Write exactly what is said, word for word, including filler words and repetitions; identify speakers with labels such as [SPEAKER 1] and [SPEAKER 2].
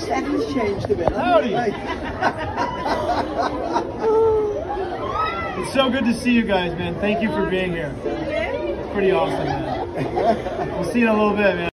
[SPEAKER 1] settings changed a bit.
[SPEAKER 2] Howdy. It's so good to see you guys, man. Thank you for being here. Pretty awesome, man. We'll see you in a little bit, man.